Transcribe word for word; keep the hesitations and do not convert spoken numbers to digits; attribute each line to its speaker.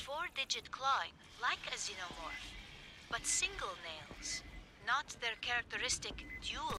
Speaker 1: four-digit clawing, like a xenomorph, but single nails, not their characteristic dual